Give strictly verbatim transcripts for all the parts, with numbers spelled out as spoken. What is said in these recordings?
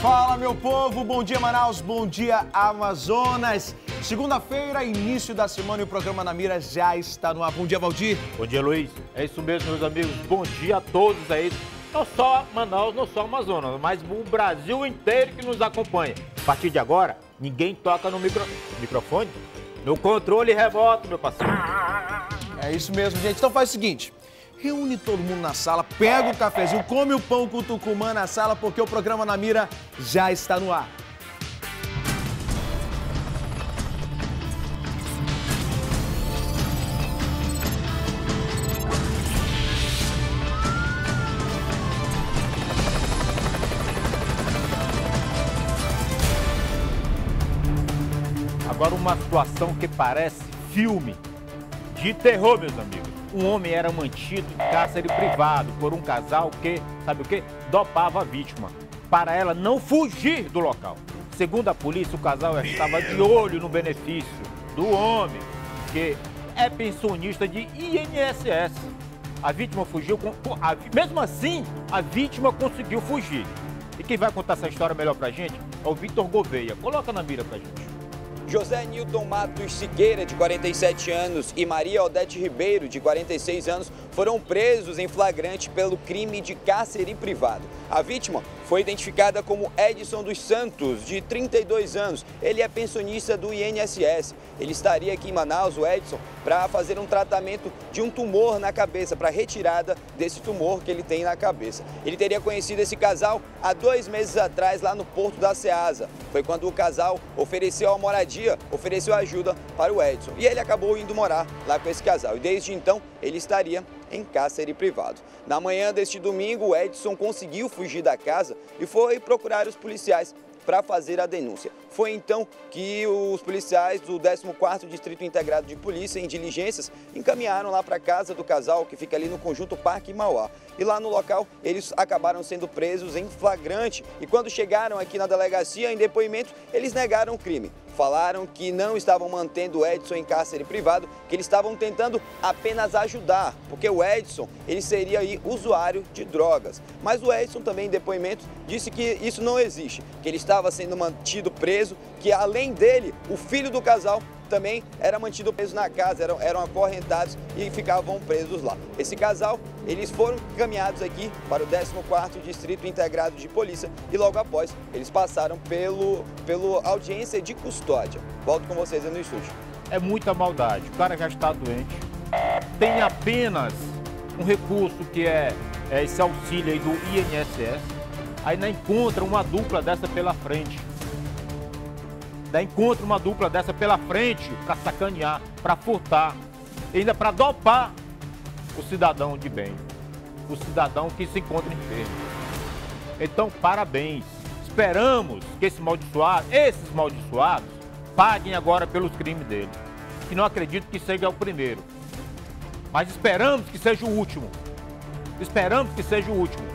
Fala, meu povo, bom dia Manaus, bom dia Amazonas. Segunda-feira, início da semana e o programa Na Mira já está no ar. Bom dia, Valdir. Bom dia, Luiz. É isso mesmo, meus amigos. Bom dia a todos aí. Não só Manaus, não só Amazonas, mas o Brasil inteiro que nos acompanha. A partir de agora, ninguém toca no micro... microfone, no controle remoto, meu parceiro. É isso mesmo, gente. Então faz o seguinte, reúne todo mundo na sala, pega o cafezinho, come o pão com o tucumã na sala, porque o programa Na Mira já está no ar. Agora uma situação que parece filme de terror, meus amigos. Um homem era mantido em cárcere privado por um casal que, sabe o quê? Dopava a vítima, para ela não fugir do local. Segundo a polícia, o casal estava de olho no benefício do homem, que é pensionista de I N S S. A vítima fugiu, com, a, mesmo assim, a vítima conseguiu fugir. E quem vai contar essa história melhor pra gente é o Vitor Gouveia. Coloca na mira pra gente. José Nilton Matos Siqueira, de quarenta e sete anos, e Maria Odete Ribeiro, de quarenta e seis anos, foram presos em flagrante pelo crime de cárcere privado. A vítima foi identificada como Edson dos Santos, de trinta e dois anos. Ele é pensionista do I N S S. Ele estaria aqui em Manaus, o Edson, para fazer um tratamento de um tumor na cabeça, para retirada desse tumor que ele tem na cabeça. Ele teria conhecido esse casal há dois meses atrás, lá no Porto da Ceasa. Foi quando o casal ofereceu a moradia, ofereceu ajuda para o Edson. E ele acabou indo morar lá com esse casal. E desde então, ele estaria em cárcere privado. Na manhã deste domingo, o Edson conseguiu fugir da casa e foi procurar os policiais para fazer a denúncia. Foi então que os policiais do décimo quarto Distrito Integrado de Polícia, em diligências, encaminharam lá para a casa do casal, que fica ali no Conjunto Parque Mauá. E lá no local, eles acabaram sendo presos em flagrante. E quando chegaram aqui na delegacia, em depoimento, eles negaram o crime. Falaram que não estavam mantendo o Edson em cárcere privado, que eles estavam tentando apenas ajudar, porque o Edson, ele seria aí usuário de drogas. Mas o Edson também, em depoimento, disse que isso não existe, que ele estava sendo mantido preso, que além dele, o filho do casal também era mantido preso na casa, eram, eram acorrentados e ficavam presos lá. Esse casal, eles foram encaminhados aqui para o décimo quarto Distrito Integrado de Polícia e logo após eles passaram pelo, pelo audiência de custódia. Volto com vocês aí no estúdio. É muita maldade, o cara já está doente, tem apenas um recurso que é, é esse auxílio aí do I N S S, aí não encontra uma dupla dessa pela frente. Da encontra uma dupla dessa pela frente para sacanear, para furtar, e ainda para dopar o cidadão de bem, o cidadão que se encontra enfermo. Então, parabéns. Esperamos que esse maldiçoado, esses maldiçoados paguem agora pelos crimes dele. Que não acredito que seja o primeiro, mas esperamos que seja o último. Esperamos que seja o último.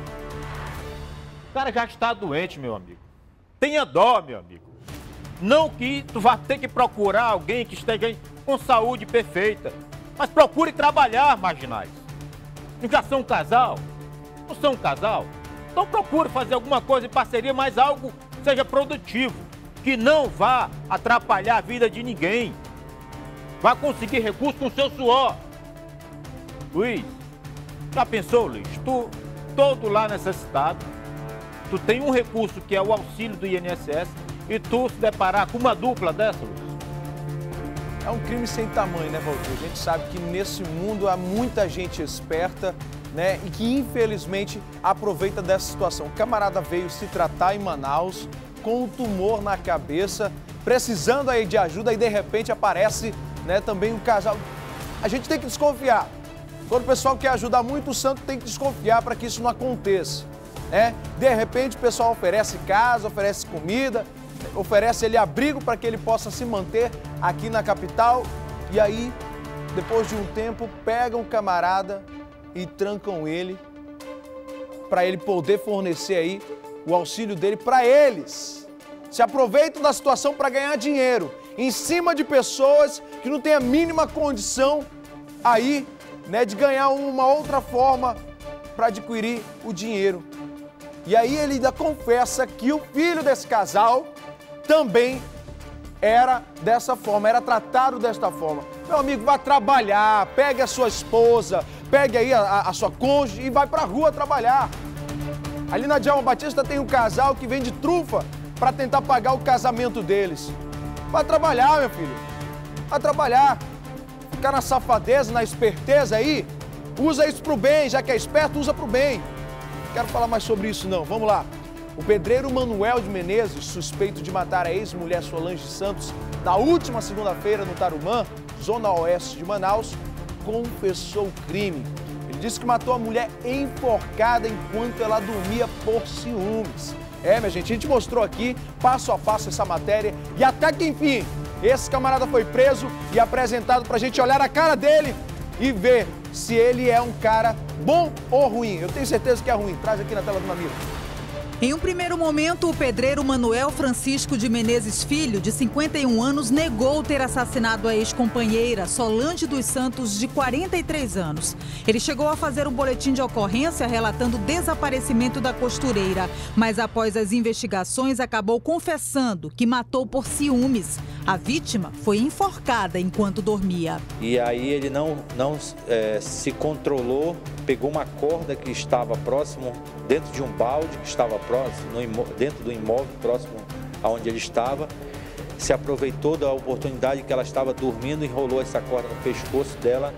O cara já está doente, meu amigo. Tenha dó, meu amigo. Não que tu vá ter que procurar alguém que esteja com saúde perfeita, mas procure trabalhar, marginais. Não já são um casal? Não são um casal? Então procure fazer alguma coisa em parceria, mas algo que seja produtivo, que não vá atrapalhar a vida de ninguém. Vá conseguir recurso com seu suor. Luiz, já pensou, Luiz? Tu, todo lá necessitado, tu tem um recurso que é o auxílio do I N S S, e tu se deparar com uma dupla dessa, Luiz? É um crime sem tamanho, né, Valdir? A gente sabe que nesse mundo há muita gente esperta, né, e que infelizmente aproveita dessa situação. O camarada veio se tratar em Manaus com um tumor na cabeça, precisando aí de ajuda e de repente aparece, né, também um casal. A gente tem que desconfiar. Quando o pessoal quer ajudar muito, o santo tem que desconfiar para que isso não aconteça, né? De repente o pessoal oferece casa, oferece comida, oferece ele abrigo para que ele possa se manter aqui na capital e aí, depois de um tempo, pegam o camarada e trancam ele para ele poder fornecer aí o auxílio dele para eles. Se aproveitam da situação para ganhar dinheiro em cima de pessoas que não têm a mínima condição aí, né, de ganhar uma outra forma para adquirir o dinheiro. E aí ele ainda confessa que o filho desse casal também era dessa forma, era tratado desta forma. Meu amigo, vá trabalhar, pegue a sua esposa, pegue aí a, a sua cônjuge e vai pra rua trabalhar. Ali na Djalma Batista tem um casal que vende trufa para tentar pagar o casamento deles. Vai trabalhar, meu filho. Vai trabalhar. Ficar na safadeza, na esperteza aí, usa isso pro bem, já que é esperto, usa pro bem. Não quero falar mais sobre isso não, vamos lá. O pedreiro Manuel de Menezes, suspeito de matar a ex-mulher Solange Santos na última segunda-feira no Tarumã, zona oeste de Manaus, confessou o crime. Ele disse que matou a mulher enforcada enquanto ela dormia por ciúmes. É, minha gente, a gente mostrou aqui, passo a passo, essa matéria e até que, enfim, esse camarada foi preso e apresentado pra gente olhar a cara dele e ver se ele é um cara bom ou ruim. Eu tenho certeza que é ruim. Traz aqui na tela do Mamilo. Em um primeiro momento, o pedreiro Manuel Francisco de Menezes Filho, de cinquenta e um anos, negou ter assassinado a ex-companheira Solange dos Santos, de quarenta e três anos. Ele chegou a fazer um boletim de ocorrência relatando o desaparecimento da costureira, mas após as investigações acabou confessando que matou por ciúmes. A vítima foi enforcada enquanto dormia. E aí ele não, não é, se controlou, pegou uma corda que estava próximo, dentro de um balde que estava próximo, no imó- dentro do imóvel próximo aonde ele estava, se aproveitou da oportunidade que ela estava dormindo, enrolou essa corda no pescoço dela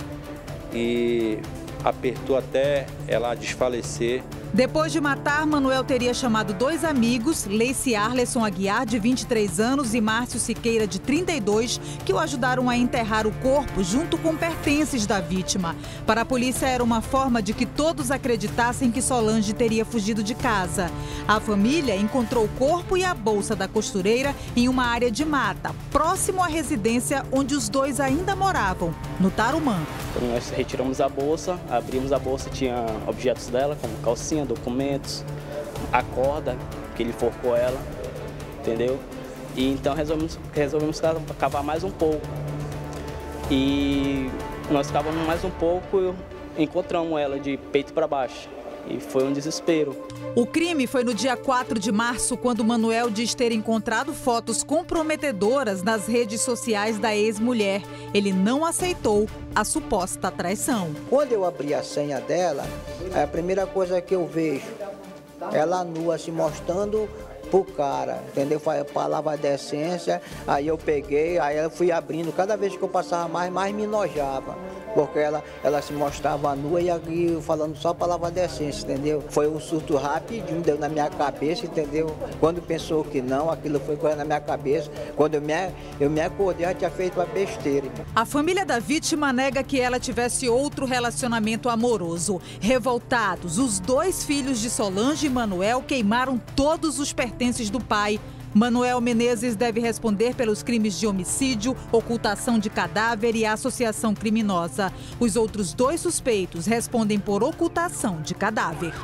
e apertou até ela desfalecer. Depois de matar, Manuel teria chamado dois amigos, Leice Arleson Aguiar, de vinte e três anos, e Márcio Siqueira, de trinta e dois, que o ajudaram a enterrar o corpo junto com pertences da vítima. Para a polícia, era uma forma de que todos acreditassem que Solange teria fugido de casa. A família encontrou o corpo e a bolsa da costureira em uma área de mata, próximo à residência onde os dois ainda moravam, no Tarumã. Quando nós retiramos a bolsa, abrimos a bolsa, tinha objetos dela, como calcinha, documentos, a corda que ele forcou ela, entendeu? E então resolvemos, resolvemos cavar mais um pouco. E nós cavamos mais um pouco e encontramos ela de peito para baixo. E foi um desespero. O crime foi no dia quatro de março, quando Manuel diz ter encontrado fotos comprometedoras nas redes sociais da ex-mulher. Ele não aceitou a suposta traição. Quando eu abri a senha dela, a primeira coisa que eu vejo, ela nua se mostrando pro cara, entendeu? Palavra de essência, aí eu peguei, aí eu fui abrindo, cada vez que eu passava mais, mais me enojava, porque ela, ela se mostrava nua e aqui falando só palavra de essência, entendeu? Foi um surto rapidinho, deu na minha cabeça, entendeu? Quando pensou que não, aquilo foi correndo na minha cabeça, quando eu me, eu me acordei, já tinha feito uma besteira. A família da vítima nega que ela tivesse outro relacionamento amoroso. Revoltados, os dois filhos de Solange e Manuel queimaram todos os pertences do pai. Manuel Menezes deve responder pelos crimes de homicídio, ocultação de cadáver e associação criminosa. Os outros dois suspeitos respondem por ocultação de cadáver.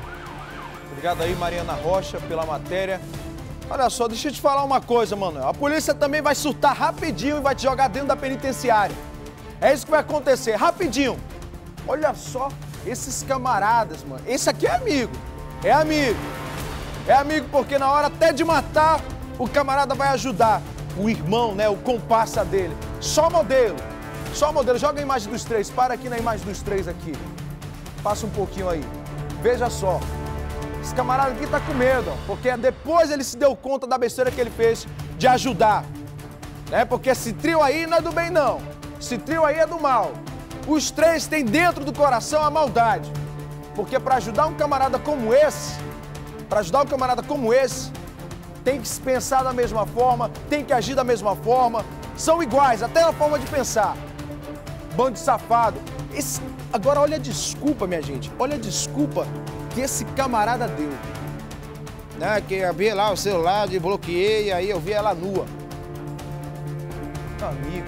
Obrigado aí, Mariana Rocha, pela matéria. Olha só, deixa eu te falar uma coisa, Manuel. A polícia também vai surtar rapidinho e vai te jogar dentro da penitenciária. É isso que vai acontecer, rapidinho. Olha só, esses camaradas, mano. Esse aqui é amigo, é amigo. É amigo porque na hora até de matar, o camarada vai ajudar o irmão, né, o comparsa dele. Só modelo, só modelo. Joga a imagem dos três, para aqui na imagem dos três aqui. Passa um pouquinho aí. Veja só, esse camarada aqui tá com medo, ó, porque depois ele se deu conta da besteira que ele fez de ajudar. Né? Porque esse trio aí não é do bem, não. Esse trio aí é do mal. Os três têm dentro do coração a maldade. Porque para ajudar um camarada como esse, Para ajudar um camarada como esse, tem que se pensar da mesma forma, tem que agir da mesma forma, são iguais, até na forma de pensar. Bando de safado. Esse... Agora olha a desculpa, minha gente, olha a desculpa que esse camarada deu. Né? Que eu vi lá o celular, desbloqueei, aí eu vi ela nua. Meu amigo,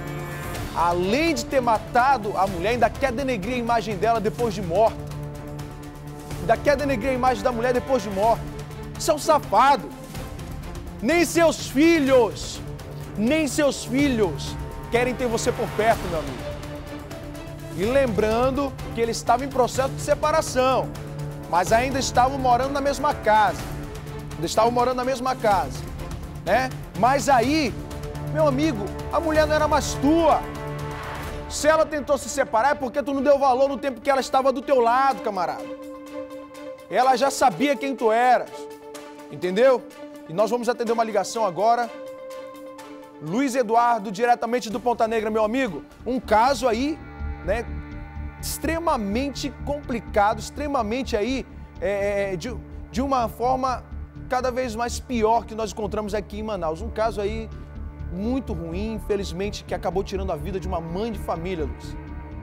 além de ter matado a mulher, ainda quer denegrir a imagem dela depois de morta. Ainda quer denegrir a imagem da mulher depois de morta. Isso é um safado. Nem seus filhos, nem seus filhos querem ter você por perto, meu amigo. E lembrando que ele estava em processo de separação. mas ainda estavam morando na mesma casa. Ainda estavam morando na mesma casa, né? Mas aí, meu amigo, a mulher não era mais tua. Se ela tentou se separar é porque tu não deu valor no tempo que ela estava do teu lado, camarada. Ela já sabia quem tu eras, entendeu? E nós vamos atender uma ligação agora. Luiz Eduardo, diretamente do Ponta Negra, meu amigo. Um caso aí, né, extremamente complicado, extremamente aí, é, de, de uma forma cada vez mais pior que nós encontramos aqui em Manaus. Um caso aí muito ruim, infelizmente, que acabou tirando a vida de uma mãe de família, Luiz.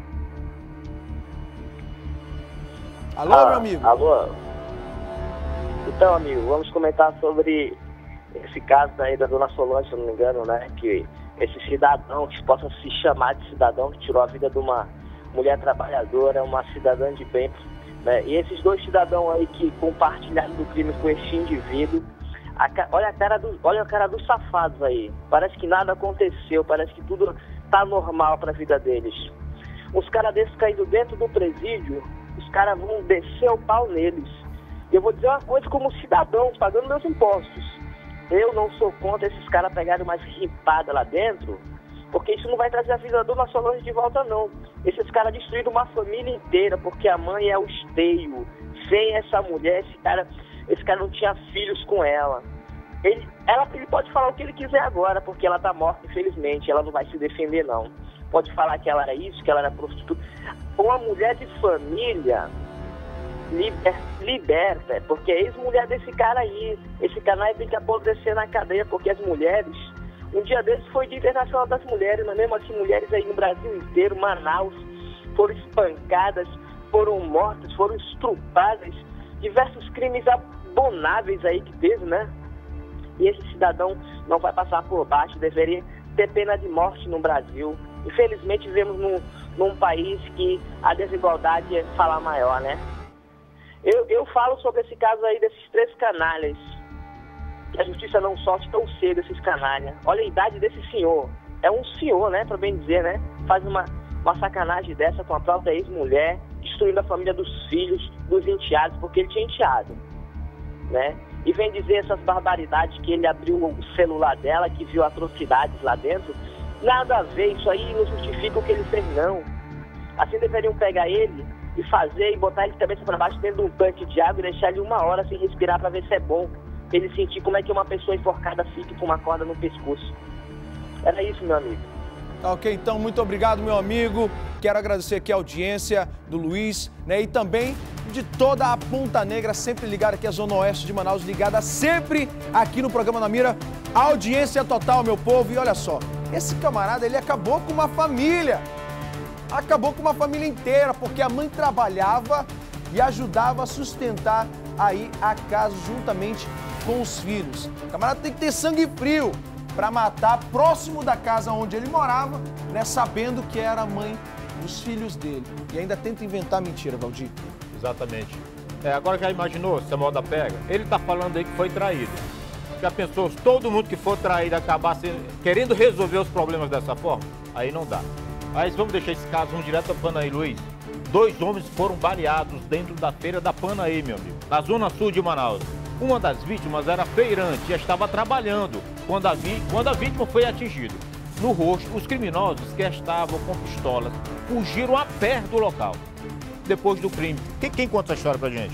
Alô, ah, meu amigo? Alô? Então, amigo, vamos comentar sobre esse caso aí da dona Solange, se eu não me engano, né? Que esse cidadão, que possa se chamar de cidadão, que tirou a vida de uma mulher trabalhadora, uma cidadã de bem, né? E esses dois cidadãos aí que compartilharam do crime com esse indivíduo, a, olha, a cara do, olha a cara dos safados aí. Parece que nada aconteceu, parece que tudo tá normal para a vida deles. Os caras desses caídos dentro do presídio, os caras vão descer o pau neles. E eu vou dizer uma coisa como cidadão, pagando meus impostos. Eu não sou contra esses caras pegarem mais ripada lá dentro, porque isso não vai trazer a vida da dona Solange de volta, não. Esses caras destruíram uma família inteira, porque a mãe é o esteio. Sem essa mulher, esse cara, esse cara não tinha filhos com ela. Ele, ela, ele pode falar o que ele quiser agora, porque ela tá morta, infelizmente. Ela não vai se defender, não. Pode falar que ela era isso, que ela era prostituta. Uma mulher de família liber, liberta, porque é ex-mulher desse cara aí. Esse canal tem que apodrecer na cadeia, porque as mulheres... Um dia desses foi Dia Internacional das Mulheres, mas mesmo assim mulheres aí no Brasil inteiro, Manaus, foram espancadas, foram mortas, foram estrupadas, diversos crimes abonáveis aí que teve, né? E esse cidadão não vai passar por baixo, deveria ter pena de morte no Brasil. Infelizmente vivemos num, num país que a desigualdade é falar maior, né? Eu, eu falo sobre esse caso aí desses três canalhas. Que a justiça não solte tão cedo esses canalhas. Olha a idade desse senhor. É um senhor, né, para bem dizer, né? Faz uma, uma sacanagem dessa com a própria ex-mulher, destruindo a família dos filhos, dos enteados, porque ele tinha enteado, né? E vem dizer essas barbaridades que ele abriu o celular dela, que viu atrocidades lá dentro. Nada a ver, isso aí não justifica o que ele fez, não. Assim deveriam pegar ele e fazer e botar ele de cabeça para baixo dentro de um tanque de água e deixar ele uma hora sem respirar para ver se é bom. Ele sentir como é que uma pessoa enforcada fica com uma corda no pescoço. Era isso, meu amigo. Ok, então, muito obrigado, meu amigo. Quero agradecer aqui a audiência do Luiz, né? E também de toda a Ponta Negra, sempre ligada aqui à Zona Oeste de Manaus, ligada sempre aqui no programa Na Mira. Audiência total, meu povo. E olha só, esse camarada, ele acabou com uma família. Acabou com uma família inteira, porque a mãe trabalhava e ajudava a sustentar aí a casa juntamente com os filhos. O camarada tem que ter sangue frio para matar próximo da casa onde ele morava, né, sabendo que era a mãe dos filhos dele. E ainda tenta inventar mentira, Valdir. Exatamente. É, agora já imaginou se a moda pega? Ele tá falando aí que foi traído. Já pensou se todo mundo que for traído acabar querendo resolver os problemas dessa forma? Aí não dá. Mas vamos deixar esse caso um direto a Panaí, Luiz. Dois homens foram baleados dentro da feira da Panaí, meu amigo, na zona sul de Manaus. Uma das vítimas era feirante e estava trabalhando quando a, vi... quando a vítima foi atingida. No rosto, os criminosos que estavam com pistolas fugiram a pé do local. Depois do crime. Quem, quem conta essa história pra gente?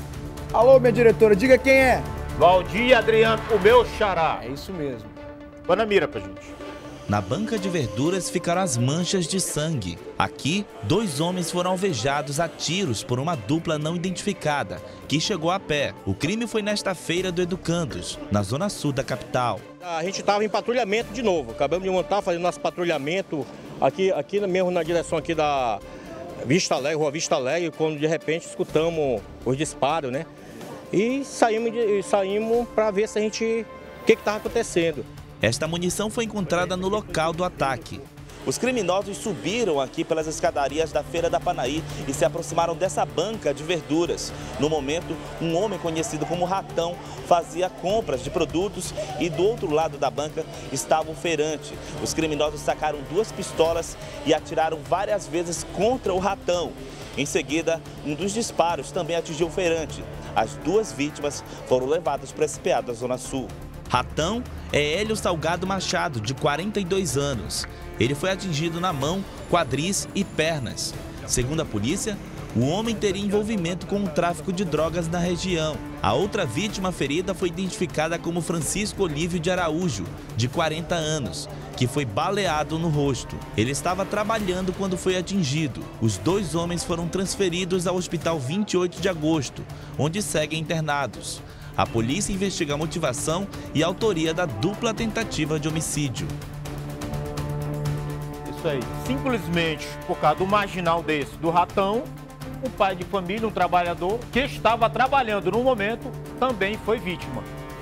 Alô, minha diretora, diga quem é. Valdir Adriano, o meu xará. É isso mesmo. Vai na mira pra gente. Na banca de verduras ficaram as manchas de sangue. Aqui, dois homens foram alvejados a tiros por uma dupla não identificada, que chegou a pé. O crime foi nesta feira do Educandos, na zona sul da capital. A gente estava em patrulhamento de novo. Acabamos de montar, fazendo nosso patrulhamento aqui, aqui mesmo na direção aqui da Vista Alegre, Rua Vista Alegre, quando de repente escutamos os disparos, né? E saímos, saímos para ver se a gente, o que estava acontecendo. Esta munição foi encontrada no local do ataque. Os criminosos subiram aqui pelas escadarias da Feira da Panaí e se aproximaram dessa banca de verduras. No momento, um homem conhecido como Ratão fazia compras de produtos e do outro lado da banca estava o feirante. Os criminosos sacaram duas pistolas e atiraram várias vezes contra o Ratão. Em seguida, um dos disparos também atingiu o feirante. As duas vítimas foram levadas para esse P A da Zona Sul. Ratão é Hélio Salgado Machado, de quarenta e dois anos. Ele foi atingido na mão, quadris e pernas. Segundo a polícia, o homem teria envolvimento com o tráfico de drogas na região. A outra vítima ferida foi identificada como Francisco Olívio de Araújo, de quarenta anos, que foi baleado no rosto. Ele estava trabalhando quando foi atingido. Os dois homens foram transferidos ao Hospital vinte e oito de agosto, onde seguem internados. A polícia investiga a motivação e a autoria da dupla tentativa de homicídio. Isso aí, simplesmente por causa do marginal desse, do Ratão, um pai de família, um trabalhador, que estava trabalhando no momento, também foi vítima.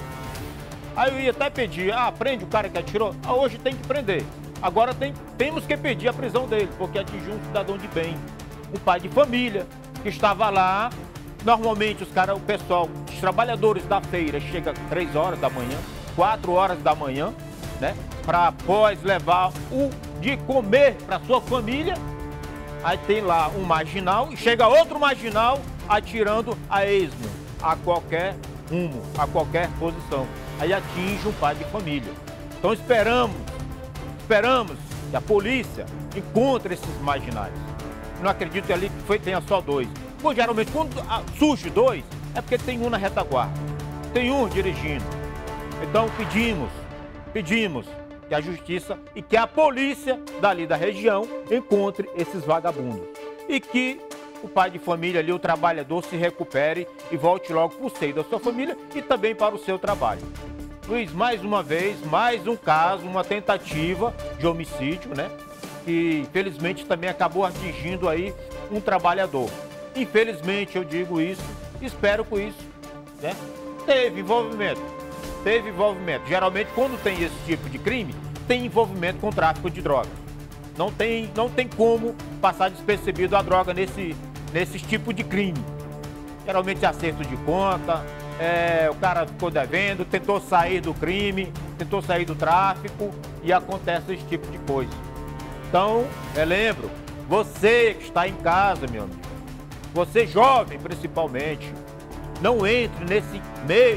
Aí eu ia até pedir, ah, prende o cara que atirou, ah, hoje tem que prender. Agora tem, temos que pedir a prisão dele, porque atingiu um cidadão de bem, um pai de família, que estava lá. Normalmente os caras, o pessoal, os trabalhadores da feira chegam três horas da manhã, quatro horas da manhã, né? Para após levar o de comer para sua família. Aí tem lá um marginal e chega outro marginal atirando a esmo, a qualquer rumo, a qualquer posição. Aí atinge um pai de família. Então esperamos, esperamos que a polícia encontre esses marginais. Não acredito ali que foi, tenha só dois. Pois geralmente quando surge dois, é porque tem um na retaguarda, tem um dirigindo. Então pedimos, pedimos que a justiça e que a polícia dali da região encontre esses vagabundos. E que o pai de família ali, o trabalhador, se recupere e volte logo para o seio da sua família e também para o seu trabalho. Luiz, mais uma vez, mais um caso, uma tentativa de homicídio, né? Que infelizmente também acabou atingindo aí um trabalhador. Infelizmente eu digo isso, espero com isso, né? Teve envolvimento, teve envolvimento. Geralmente quando tem esse tipo de crime, tem envolvimento com tráfico de drogas. Não tem, não tem como passar despercebido a droga nesse, nesse tipo de crime. Geralmente acerto de conta, é, o cara ficou devendo, tentou sair do crime, tentou sair do tráfico e acontece esse tipo de coisa. Então, eu lembro, você que está em casa, meu amigo, você jovem principalmente, não entre nesse meio,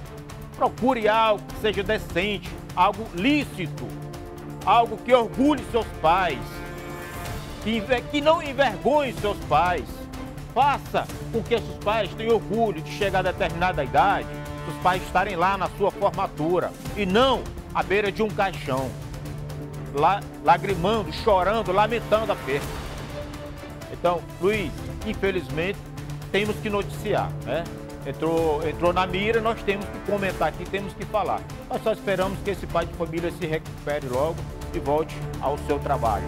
procure algo que seja decente, algo lícito, algo que orgulhe seus pais, que, que não envergonhe seus pais. Faça com que seus pais tenham orgulho de chegar a determinada idade, os pais estarem lá na sua formatura e não à beira de um caixão, lá, lagrimando, chorando, lamentando a perda. Então, Luiz, infelizmente, temos que noticiar, né? Entrou, entrou na mira, nós temos que comentar aqui, temos que falar. Nós só esperamos que esse pai de família se recupere logo e volte ao seu trabalho.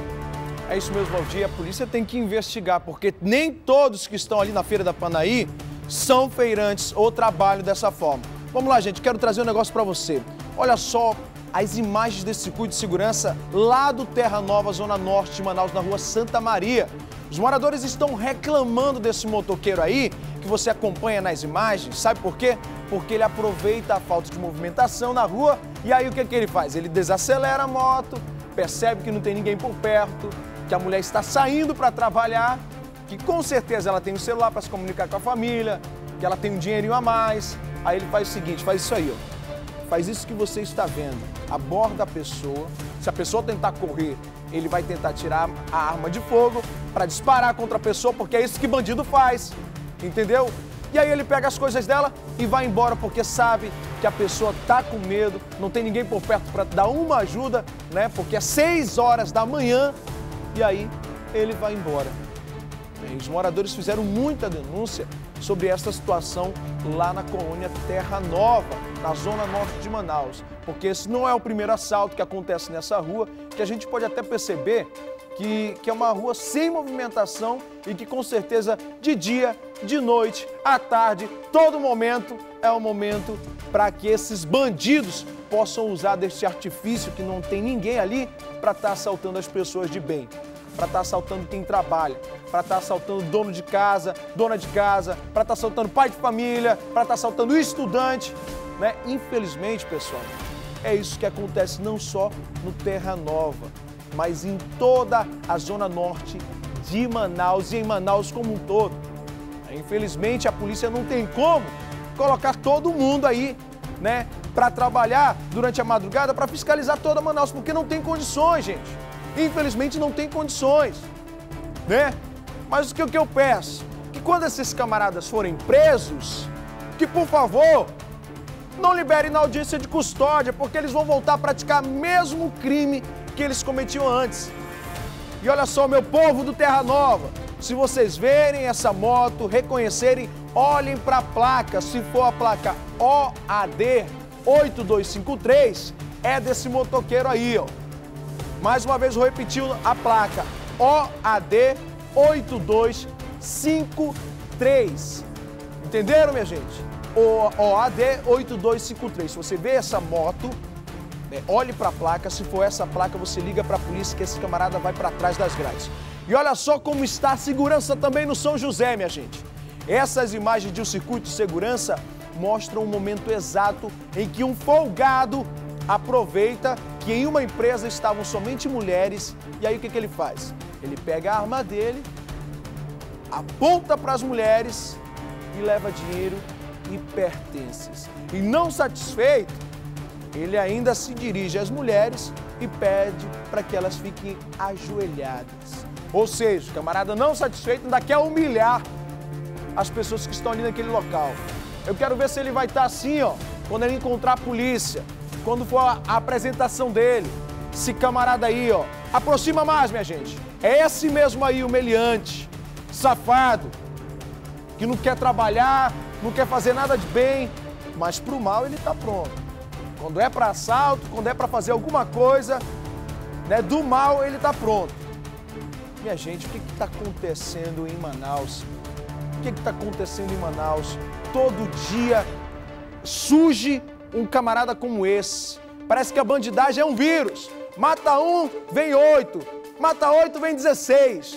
É isso mesmo, Valdir. A polícia tem que investigar, porque nem todos que estão ali na Feira da Panaí são feirantes ou trabalham dessa forma. Vamos lá, gente, quero trazer um negócio para você. Olha só as imagens desse circuito de segurança lá do Terra Nova, Zona Norte de Manaus, na rua Santa Maria. Os moradores estão reclamando desse motoqueiro aí, que você acompanha nas imagens. Sabe por quê? Porque ele aproveita a falta de movimentação na rua e aí o que, que ele faz? Ele desacelera a moto, percebe que não tem ninguém por perto, que a mulher está saindo para trabalhar, que com certeza ela tem um celular para se comunicar com a família, que ela tem um dinheirinho a mais. Aí ele faz o seguinte, faz isso aí, ó. Faz isso que você está vendo, aborda a pessoa. Se a pessoa tentar correr, ele vai tentar tirar a arma de fogo para disparar contra a pessoa, porque é isso que bandido faz, entendeu? E aí ele pega as coisas dela e vai embora, porque sabe que a pessoa tá com medo, não tem ninguém por perto para dar uma ajuda, né? Porque é seis horas da manhã e aí ele vai embora. E os moradores fizeram muita denúncia sobre essa situação lá na colônia Terra Nova, na zona norte de Manaus, porque esse não é o primeiro assalto que acontece nessa rua, que a gente pode até perceber que, que é uma rua sem movimentação e que com certeza de dia, de noite, à tarde, todo momento é um momento para que esses bandidos possam usar desse artifício que não tem ninguém ali para estar assaltando as pessoas de bem, para estar assaltando quem trabalha, para estar assaltando dono de casa, dona de casa, para estar assaltando pai de família, para estar assaltando estudante, né? Infelizmente, pessoal, é isso que acontece não só no Terra Nova, mas em toda a zona norte de Manaus e em Manaus como um todo. Infelizmente, a polícia não tem como colocar todo mundo aí, né, para trabalhar durante a madrugada, para fiscalizar toda Manaus, porque não tem condições, gente. Infelizmente, não tem condições, né? Mas o que, o que eu peço? Que quando esses camaradas forem presos, que, por favor, não liberem na audiência de custódia, porque eles vão voltar a praticar o mesmo crime que eles cometiam antes. E olha só, meu povo do Terra Nova, se vocês verem essa moto, reconhecerem, olhem para a placa. Se for a placa O A D oito dois cinco três, é desse motoqueiro aí, ó. Mais uma vez, vou repetir a placa O A D oito dois cinco três. Entenderam, minha gente? O A D oito dois cinco três. Se você vê essa moto, né, olhe para a placa. Se for essa placa, você liga para a polícia que esse camarada vai para trás das grades. E olha só como está a segurança também no São José, minha gente. Essas imagens de um circuito de segurança mostram o momento exato em que um folgado aproveita que em uma empresa estavam somente mulheres. E aí o que, que ele faz? Ele pega a arma dele, aponta para as mulheres e leva dinheiro e pertences. E não satisfeito, ele ainda se dirige às mulheres e pede para que elas fiquem ajoelhadas. Ou seja, o camarada não satisfeito ainda quer humilhar as pessoas que estão ali naquele local. Eu quero ver se ele vai estar assim, ó, quando ele encontrar a polícia, quando for a, a apresentação dele. Esse camarada aí, ó, aproxima mais, minha gente. É esse mesmo aí, humilhante, safado, que não quer trabalhar, não quer fazer nada de bem, mas pro mal ele tá pronto. Quando é para assalto, quando é para fazer alguma coisa, né, do mal ele tá pronto. Minha gente, o que está acontecendo em Manaus? O que está acontecendo em Manaus? Todo dia surge um camarada como esse. Parece que a bandidagem é um vírus. Mata um, vem oito. Mata oito, vem dezesseis.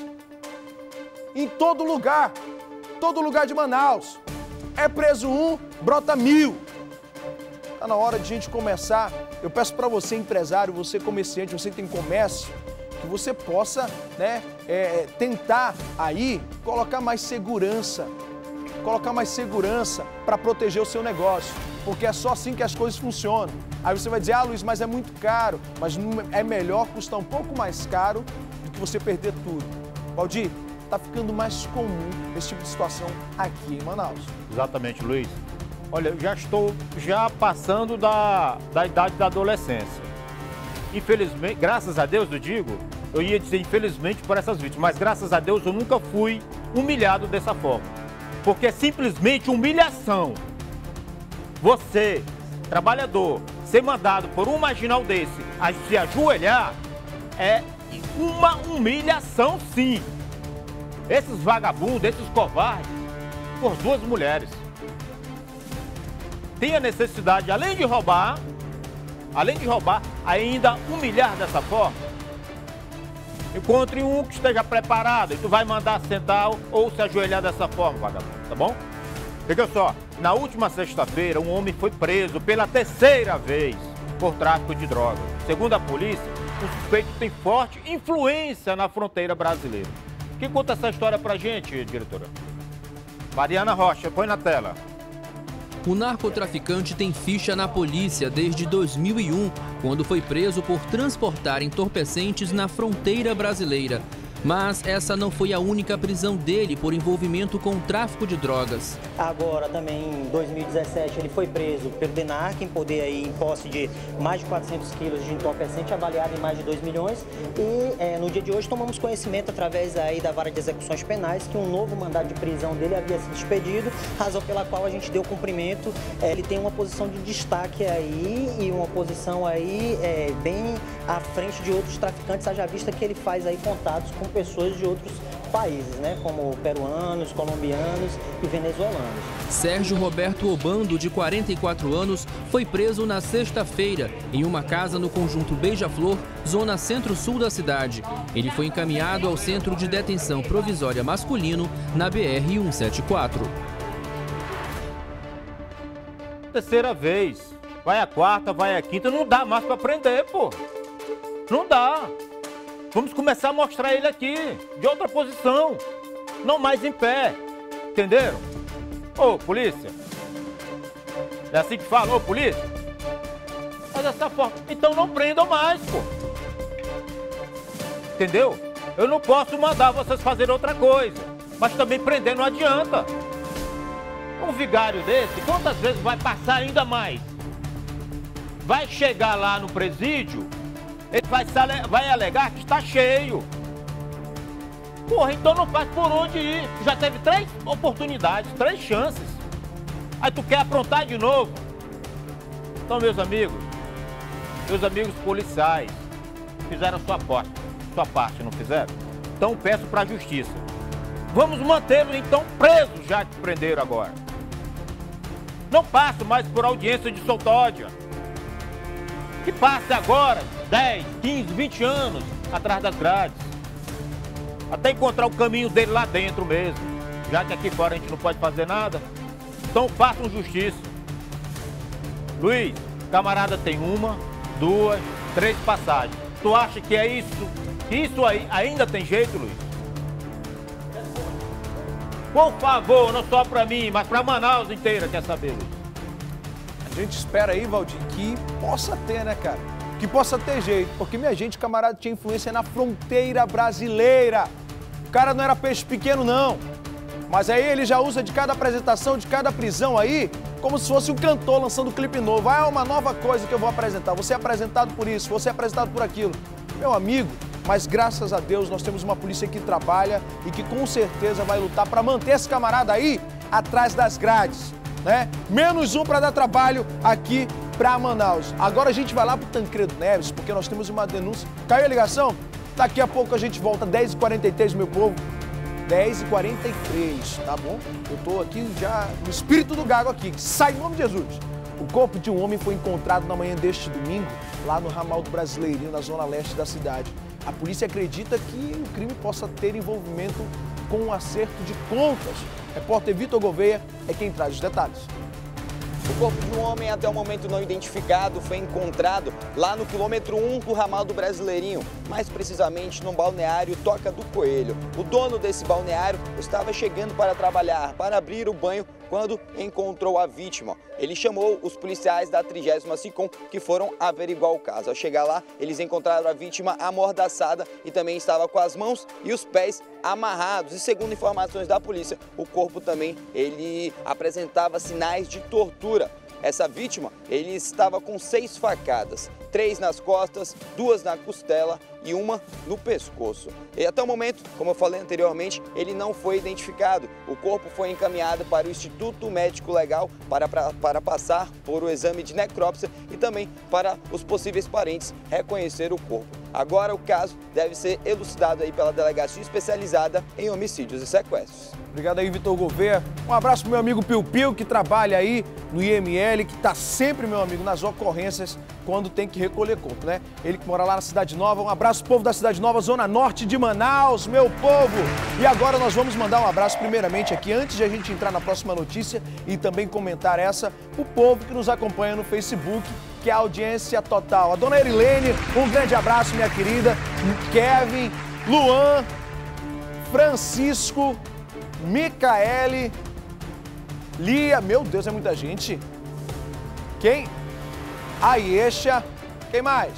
Em todo lugar. Todo lugar de Manaus. É preso um, brota mil. Está na hora de a gente começar. Eu peço para você, empresário, você comerciante, você que tem comércio, que você possa, né, é, tentar aí colocar mais segurança, colocar mais segurança para proteger o seu negócio, porque é só assim que as coisas funcionam. Aí você vai dizer, ah, Luiz, mas é muito caro, mas é melhor custar um pouco mais caro do que você perder tudo. Valdir, está ficando mais comum esse tipo de situação aqui em Manaus. Exatamente, Luiz. Olha, eu já estou já passando da, da idade da adolescência. Infelizmente, graças a Deus, eu digo, eu ia dizer infelizmente por essas vítimas, mas graças a Deus eu nunca fui humilhado dessa forma. Porque é simplesmente humilhação. Você, trabalhador, ser mandado por um marginal desse a se ajoelhar é uma humilhação, sim. Esses vagabundos, esses covardes, por duas mulheres. Tem a necessidade, além de roubar, além de roubar, ainda humilhar dessa forma. Encontre um que esteja preparado e tu vai mandar sentar ou se ajoelhar dessa forma, vagabundo, tá bom? Veja só, na última sexta-feira, um homem foi preso pela terceira vez por tráfico de drogas. Segundo a polícia, o suspeito tem forte influência na fronteira brasileira. Quem conta essa história pra gente, diretora? Mariana Rocha, põe na tela. O narcotraficante tem ficha na polícia desde dois mil e um, quando foi preso por transportar entorpecentes na fronteira brasileira. Mas essa não foi a única prisão dele por envolvimento com o tráfico de drogas. Agora, também em dois mil e dezessete, ele foi preso pelo DENARC, em poder aí, em posse de mais de quatrocentos quilos de entorpecente, avaliado em mais de dois milhões. E é, no dia de hoje tomamos conhecimento, através aí da Vara de Execuções Penais, que um novo mandado de prisão dele havia sido expedido, razão pela qual a gente deu cumprimento. É, ele tem uma posição de destaque aí e uma posição aí é, bem à frente de outros traficantes, haja vista que ele faz aí contatos com pessoas de outros países, né, como peruanos, colombianos e venezuelanos. Sérgio Roberto Obando, de quarenta e quatro anos, foi preso na sexta-feira em uma casa no conjunto Beija-Flor, zona centro-sul da cidade. Ele foi encaminhado ao Centro de Detenção Provisória Masculino, na B R cento e setenta e quatro. Terceira vez. Vai a quarta, vai a quinta, não dá mais para prender, pô. Não dá. Vamos começar a mostrar ele aqui, de outra posição, não mais em pé, entenderam? Ô, polícia, é assim que fala, ô, polícia? Mas dessa forma, então não prendam mais, pô. Entendeu? Eu não posso mandar vocês fazerem outra coisa, mas também prender não adianta. Um vigário desse, quantas vezes vai passar ainda mais? Vai chegar lá no presídio, ele vai, vai alegar que está cheio. Porra, então não faz por onde ir. Já teve três oportunidades, três chances. Aí tu quer aprontar de novo. Então, meus amigos, meus amigos policiais, fizeram a sua parte, sua parte, não fizeram? Então peço para a justiça. Vamos mantê-lo então preso, já que prenderam agora. Não passe mais por audiência de soltódia. Que passe agora dez, quinze, vinte anos atrás das grades. Até encontrar o caminho dele lá dentro mesmo. Já que aqui fora a gente não pode fazer nada. Então façam justiça. Luiz, camarada tem uma, duas, três passagens. Tu acha que é isso? Que isso aí ainda tem jeito, Luiz? Por favor, não só pra mim, mas pra Manaus inteira, quer saber, Luiz? A gente espera aí, Valdir, que possa ter, né, cara? Que possa ter jeito, porque, minha gente, o camarada tinha influência na fronteira brasileira. O cara não era peixe pequeno, não. Mas aí ele já usa de cada apresentação, de cada prisão aí, como se fosse um cantor lançando um clipe novo. Ah, é uma nova coisa que eu vou apresentar. Você é apresentado por isso, você é apresentado por aquilo. Meu amigo, mas graças a Deus nós temos uma polícia que trabalha e que com certeza vai lutar para manter esse camarada aí atrás das grades, né? Menos um para dar trabalho aqui para Manaus. Agora a gente vai lá pro Tancredo Neves, porque nós temos uma denúncia. Caiu a ligação? Daqui a pouco a gente volta, dez e quarenta e três, meu povo. dez e quarenta e três, tá bom? Eu tô aqui já no espírito do gago aqui. Sai em nome de Jesus. O corpo de um homem foi encontrado na manhã deste domingo, lá no ramal do Brasileirinho, na zona leste da cidade. A polícia acredita que o crime possa ter envolvimento com um acerto de contas. Repórter Vitor Gouveia é quem traz os detalhes. O corpo de um homem até o momento não identificado foi encontrado lá no quilômetro um do ramal do Brasileirinho, mais precisamente no balneário Toca do Coelho. O dono desse balneário estava chegando para trabalhar, para abrir o banho, quando encontrou a vítima. Ele chamou os policiais da trigésima SICOM que foram averiguar o caso. Ao chegar lá, eles encontraram a vítima amordaçada e também estava com as mãos e os pés amarrados. E segundo informações da polícia, o corpo também ele apresentava sinais de tortura. Essa vítima, ele estava com seis facadas, três nas costas, duas na costela e uma no pescoço. E até o momento, como eu falei anteriormente, ele não foi identificado. O corpo foi encaminhado para o Instituto Médico Legal para, para, para passar por o exame de necrópsia e também para os possíveis parentes reconhecer o corpo. Agora o caso deve ser elucidado aí pela delegacia especializada em homicídios e sequestros. Obrigado aí, Vitor Gouveia. Um abraço pro meu amigo Piu Piu, que trabalha aí no I M L, que tá sempre, meu amigo, nas ocorrências quando tem que recolher corpo, né? Ele que mora lá na Cidade Nova. Um abraço, povo da Cidade Nova, zona norte de Manaus, meu povo! E agora nós vamos mandar um abraço primeiramente aqui, antes de a gente entrar na próxima notícia e também comentar essa, o povo que nos acompanha no Facebook, que é a audiência total. A dona Erilene, um grande abraço, minha querida. Kevin, Luan, Francisco, Micaele, Lia, meu Deus, é muita gente. Quem? Aiesha, quem mais?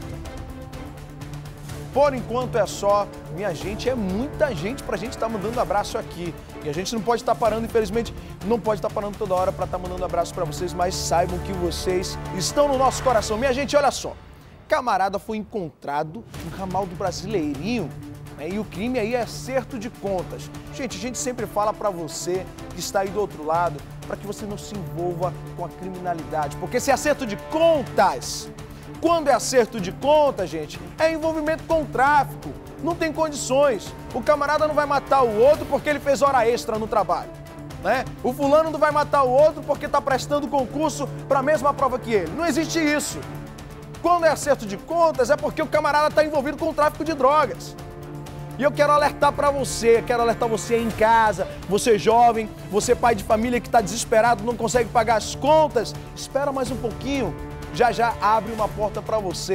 Por enquanto é só, minha gente, é muita gente pra gente estar mandando abraço aqui. E a gente não pode estar parando, infelizmente, não pode estar parando toda hora pra estar mandando abraço pra vocês, mas saibam que vocês estão no nosso coração. Minha gente, olha só, camarada foi encontrado no ramal do Brasileirinho, né, e o crime aí é acerto de contas. Gente, a gente sempre fala pra você que está aí do outro lado, para que você não se envolva com a criminalidade, porque se é acerto de contas, quando é acerto de contas, gente, é envolvimento com o tráfico, não tem condições. O camarada não vai matar o outro porque ele fez hora extra no trabalho, né? O fulano não vai matar o outro porque está prestando concurso para a mesma prova que ele. Não existe isso. Quando é acerto de contas, é porque o camarada está envolvido com o tráfico de drogas. E eu quero alertar para você, quero alertar você aí em casa, você jovem, você pai de família que está desesperado, não consegue pagar as contas, espera mais um pouquinho, já já abre uma porta para você.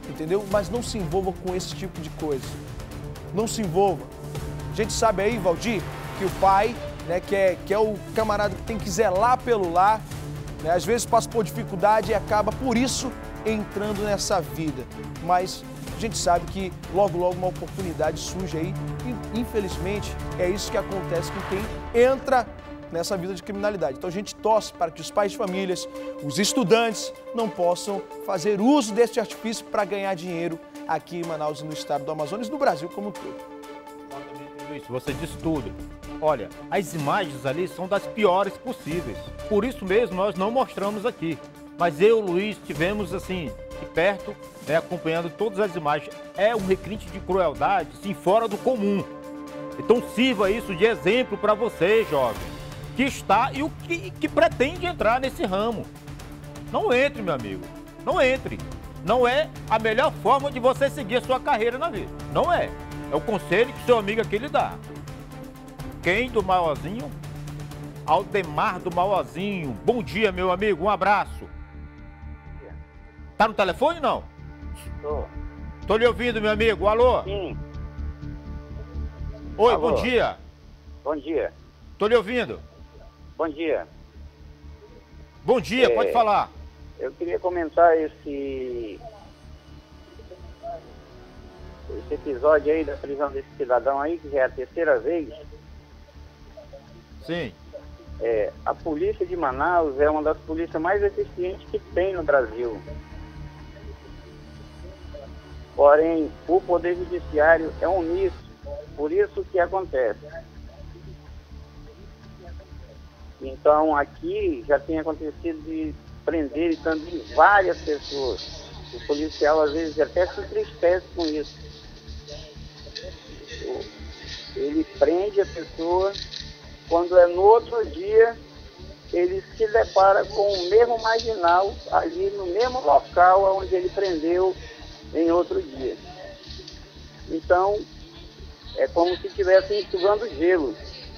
entendeu? Mas não se envolva com esse tipo de coisa. Não se envolva. A gente sabe aí, Valdir, que o pai, né, que é, que é o camarada que tem que zelar pelo lar, né, às vezes passa por dificuldade e acaba, por isso, entrando nessa vida. Mas a gente sabe que logo, logo uma oportunidade surge aí e, infelizmente, é isso que acontece com quem entra nessa vida de criminalidade. Então a gente torce para que os pais de famílias, os estudantes, não possam fazer uso deste artifício para ganhar dinheiro aqui em Manaus e no estado do Amazonas e no Brasil como um todo. Luiz, você disse tudo. Olha, as imagens ali são das piores possíveis. Por isso mesmo nós não mostramos aqui. Mas eu e o Luiz tivemos assim, de perto, né, acompanhando todas as imagens. É um requinte de crueldade, sim, fora do comum. Então sirva isso de exemplo para você, jovem, que está e o que, que pretende entrar nesse ramo. Não entre, meu amigo. Não entre. Não é a melhor forma de você seguir a sua carreira na vida. Não é. É o conselho que seu amigo aqui lhe dá. Quem do Mauazinho? Aldemar do Mauazinho. Bom dia, meu amigo. Um abraço. Tá no telefone, não? Tô. Tô lhe ouvindo, meu amigo. Alô? Sim. Oi, Alô. bom dia. Bom dia. Tô lhe ouvindo. Bom dia. Bom dia, É, pode falar. Eu queria comentar esse... esse episódio aí da prisão desse cidadão aí, que já é a terceira vez. Sim. É, a polícia de Manaus é uma das polícias mais eficientes que tem no Brasil. Porém, o Poder Judiciário é omisso, por isso que acontece. Então, aqui já tem acontecido de prender também várias pessoas. O policial, às vezes, até se entristece com isso. Ele prende a pessoa, quando é no outro dia, ele se depara com o mesmo marginal ali no mesmo local onde ele prendeu em outro dia. Então, é como se estivesse enxugando gelo.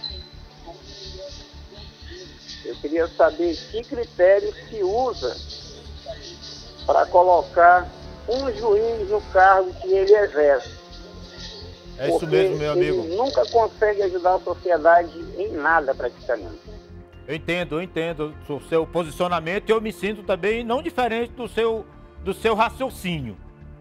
Eu queria saber que critério se usa para colocar um juiz no cargo que ele exerce. É isso mesmo, meu amigo. Ele nunca consegue ajudar a sociedade em nada, praticamente. Eu entendo, eu entendo o seu posicionamento e eu me sinto também não diferente do seu, do seu raciocínio.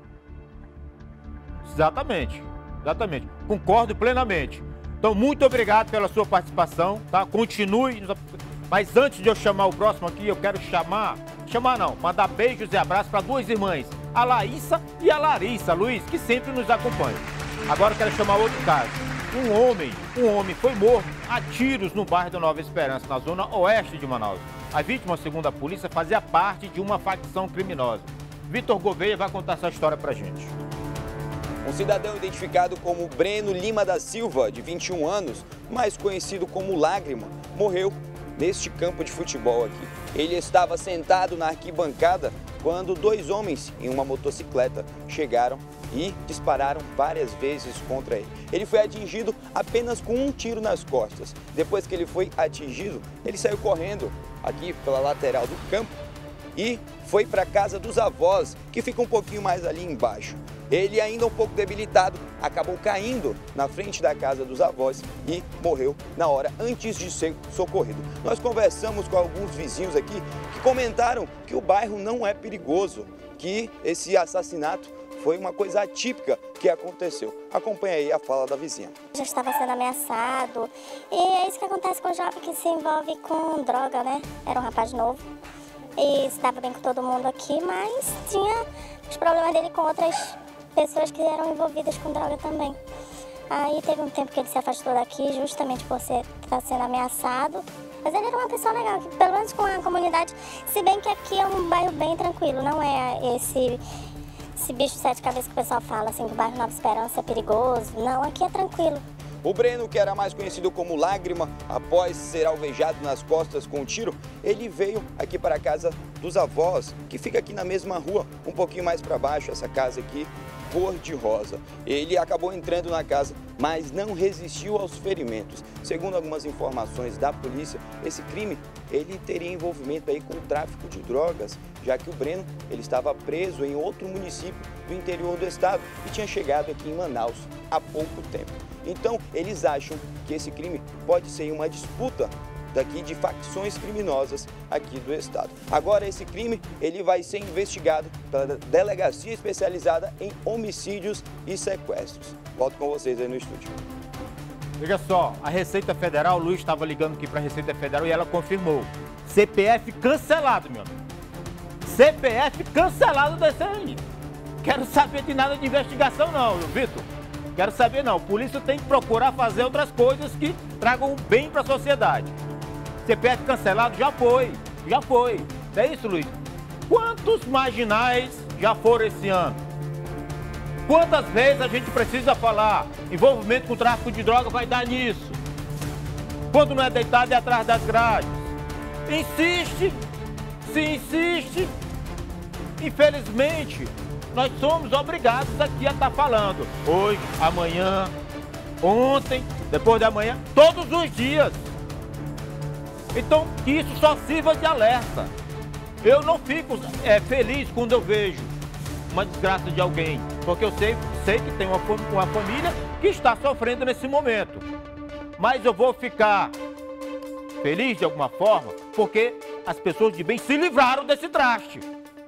Exatamente, exatamente. Concordo plenamente. Então, muito obrigado pela sua participação, tá? Continue. Mas antes de eu chamar o próximo aqui, eu quero chamar, chamar não, mandar beijos e abraços para duas irmãs, a Laísa e a Larissa, Luiz, que sempre nos acompanham. Agora eu quero chamar outro caso. Um homem, um homem foi morto a tiros no bairro da Nova Esperança, na zona oeste de Manaus. A vítima, segundo a polícia, fazia parte de uma facção criminosa. Vitor Gouveia vai contar essa história pra gente. Um cidadão identificado como Breno Lima da Silva, de vinte e um anos, mais conhecido como Lágrima, morreu neste campo de futebol aqui. Ele estava sentado na arquibancada quando dois homens em uma motocicleta chegaram e dispararam várias vezes contra ele. Ele foi atingido apenas com um tiro nas costas. Depois que ele foi atingido, ele saiu correndo aqui pela lateral do campo e foi para a casa dos avós, que fica um pouquinho mais ali embaixo. Ele, ainda um pouco debilitado, acabou caindo na frente da casa dos avós e morreu na hora antes de ser socorrido. Nós conversamos com alguns vizinhos aqui que comentaram que o bairro não é perigoso, que esse assassinato foi uma coisa atípica que aconteceu. Acompanhe aí a fala da vizinha. Já estava sendo ameaçado e é isso que acontece com o jovem que se envolve com droga, né? Era um rapaz novo e se dava bem com todo mundo aqui, mas tinha os problemas dele com outras pessoas que eram envolvidas com droga também. Aí teve um tempo que ele se afastou daqui justamente por ser estar sendo ameaçado. Mas ele era uma pessoa legal, que, pelo menos com a comunidade, se bem que aqui é um bairro bem tranquilo, não é esse, esse bicho de sete cabeças que o pessoal fala, assim, que o bairro Nova Esperança é perigoso. Não, aqui é tranquilo. O Breno, que era mais conhecido como Lágrima, após ser alvejado nas costas com um tiro, ele veio aqui para a casa dos avós, que fica aqui na mesma rua, um pouquinho mais para baixo, essa casa aqui. cor-de-rosa. Ele acabou entrando na casa, mas não resistiu aos ferimentos. Segundo algumas informações da polícia, esse crime ele teria envolvimento aí com o tráfico de drogas, já que o Breno ele estava preso em outro município do interior do estado e tinha chegado aqui em Manaus há pouco tempo. Então, eles acham que esse crime pode ser uma disputa daqui de facções criminosas aqui do estado. Agora, esse crime ele vai ser investigado pela Delegacia Especializada em Homicídios e Sequestros. Volto com vocês aí no estúdio. Veja só, a Receita Federal, o Luiz estava ligando aqui para a Receita Federal e ela confirmou. C P F cancelado, meu amigo. C P F cancelado desse aí. Quero saber de nada de investigação não, Vitor. Quero saber não. A polícia tem que procurar fazer outras coisas que tragam bem para a sociedade. C P F cancelado já foi, já foi. Não é isso, Luiz? Quantos marginais já foram esse ano? Quantas vezes a gente precisa falar? Envolvimento com tráfico de droga vai dar nisso. Quando não é deitado é atrás das grades. Insiste, se insiste. Infelizmente, nós somos obrigados aqui a estar falando. Hoje, amanhã, ontem, depois de amanhã, todos os dias. Então, que isso só sirva de alerta. Eu não fico é, feliz quando eu vejo uma desgraça de alguém, porque eu sei, sei que tem uma, uma família que está sofrendo nesse momento. Mas eu vou ficar feliz de alguma forma, porque as pessoas de bem se livraram desse traste.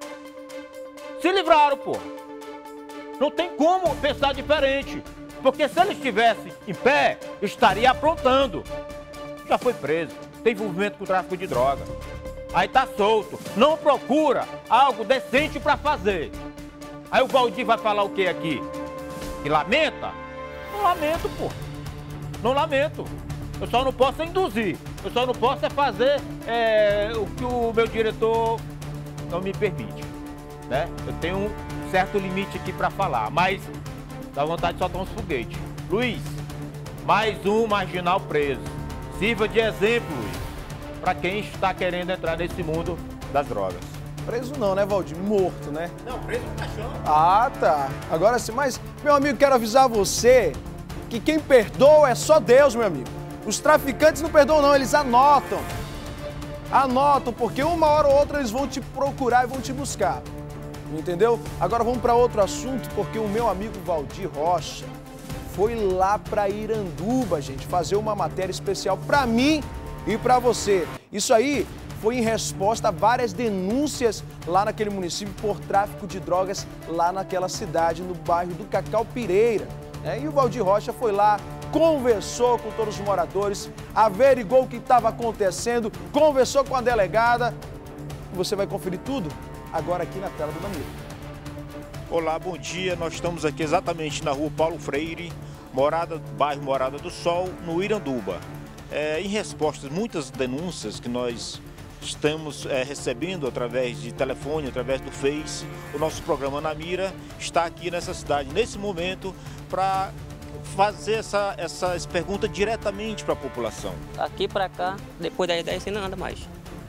Se livraram, pô. Não tem como pensar diferente, porque se ele estivesse em pé, estaria aprontando. Já foi preso. Tem envolvimento com o tráfico de droga. Aí tá solto. Não procura algo decente para fazer. Aí o Valdir vai falar o que aqui? Que lamenta? Não lamento, pô. Não lamento. Eu só não posso induzir. Eu só não posso é fazer é, o que o meu diretor não me permite. Né? Eu tenho um certo limite aqui para falar, mas dá vontade de soltar uns foguetes. Luiz, mais um marginal preso. Sirva de exemplo, para quem está querendo entrar nesse mundo das drogas. Preso não, né, Valdir? Morto, né? Não, preso no caixão. Ah, tá. Agora sim, mas, meu amigo, quero avisar você que quem perdoa é só Deus, meu amigo. Os traficantes não perdoam não, eles anotam. Anotam, porque uma hora ou outra eles vão te procurar e vão te buscar. Entendeu? Agora vamos para outro assunto, porque o meu amigo Valdir Rocha foi lá para Iranduba, gente, fazer uma matéria especial para mim e para você. Isso aí foi em resposta a várias denúncias lá naquele município por tráfico de drogas lá naquela cidade, no bairro do Cacau Pireira. É, e o Valdir Rocha foi lá, conversou com todos os moradores, averigou o que estava acontecendo, conversou com a delegada. Você vai conferir tudo agora aqui na tela do Danilo. Olá, bom dia. Nós estamos aqui exatamente na rua Paulo Freire, morada, bairro Morada do Sol, no Iranduba. É, em resposta a muitas denúncias que nós estamos é, recebendo através de telefone, através do Face, o nosso programa Na Mira está aqui nessa cidade, nesse momento, para fazer essa, essas perguntas diretamente para a população. Aqui para cá, depois das dez você não anda mais.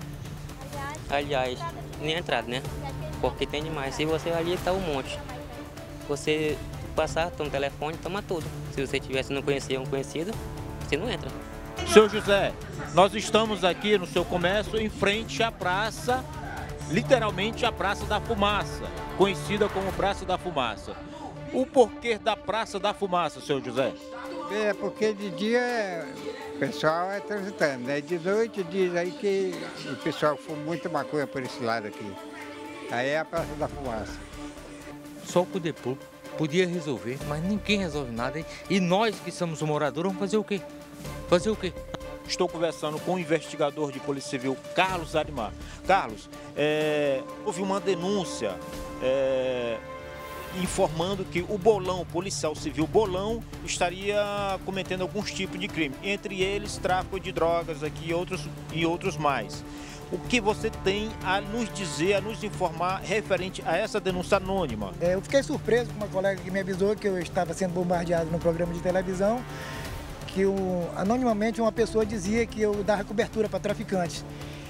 Aliás, nem a entrada, né? Porque tem demais. Se você ali está um monte. Você passar, toma um telefone, toma tudo. Se você tivesse não conhecer um conhecido, você não entra. Seu José, nós estamos aqui no seu comércio em frente à praça, literalmente a Praça da Fumaça, conhecida como Praça da Fumaça. O porquê da Praça da Fumaça, seu José? É porque de dia o pessoal é transitando, né? De noite diz aí que o pessoal fuma muita maconha por esse lado aqui. Aí é a Praça da Fumaça. Só o poder público podia resolver, mas ninguém resolve nada. Hein? E nós que somos moradores, vamos fazer o quê? Fazer o quê? Estou conversando com o investigador de Polícia Civil, Carlos Admar. Carlos, é, houve uma denúncia é, informando que o Bolão, o policial civil Bolão, estaria cometendo alguns tipos de crime, entre eles tráfico de drogas aqui e outros, e outros mais. O que você tem a nos dizer, a nos informar referente a essa denúncia anônima? É, eu fiquei surpreso com uma colega que me avisou que eu estava sendo bombardeado no programa de televisão, que eu, anonimamente uma pessoa dizia que eu dava cobertura para traficantes.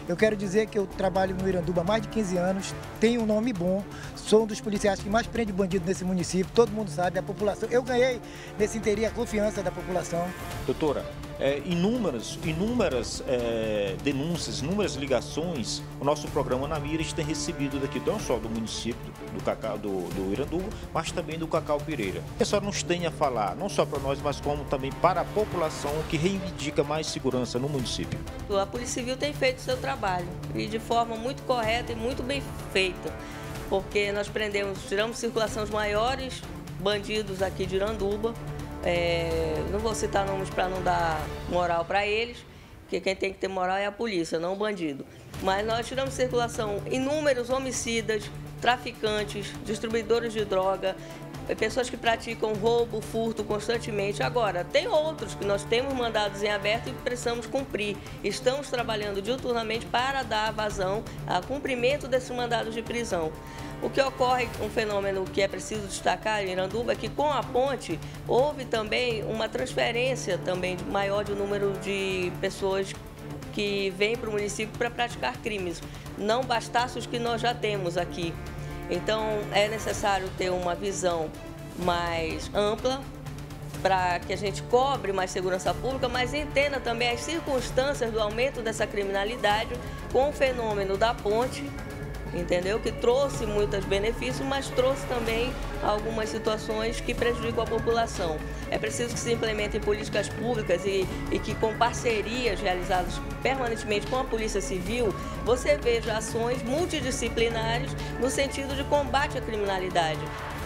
Eu quero dizer que eu trabalho no Iranduba há mais de quinze anos, tenho um nome bom, sou um dos policiais que mais prende bandido nesse município, todo mundo sabe, a população. Eu ganhei nesse inteirinho a confiança da população. Doutora, é, inúmeras, inúmeras é, denúncias, inúmeras ligações, o nosso programa Na Mira tem recebido daqui, não só do município do, Cacau, do, do Iranduba, mas também do Cacau Pereira. Que a senhora nos tem a falar, não só para nós, mas como também para a população que reivindica mais segurança no município. A Polícia Civil tem feito o seu trabalho e de forma muito correta e muito bem feita, porque nós prendemos, tiramos circulação os maiores bandidos aqui de Iranduba. É, não vou citar nomes para não dar moral para eles, porque quem tem que ter moral é a polícia, não o bandido. Mas nós tiramos circulação inúmeros homicidas, traficantes, distribuidores de droga, pessoas que praticam roubo, furto constantemente. Agora, tem outros que nós temos mandados em aberto e precisamos cumprir. Estamos trabalhando diuturnamente para dar vazão a cumprimento desses mandados de prisão. O que ocorre, um fenômeno que é preciso destacar em Iranduba, é que com a ponte houve também uma transferência também maior de número de pessoas que vêm para o município para praticar crimes. Não bastasse os que nós já temos aqui. Então é necessário ter uma visão mais ampla para que a gente cobre mais segurança pública, mas entenda também as circunstâncias do aumento dessa criminalidade com o fenômeno da ponte, entendeu? Que trouxe muitos benefícios, mas trouxe também algumas situações que prejudicam a população. É preciso que se implementem políticas públicas e, e que com parcerias realizadas permanentemente com a Polícia Civil, você veja ações multidisciplinares no sentido de combate à criminalidade.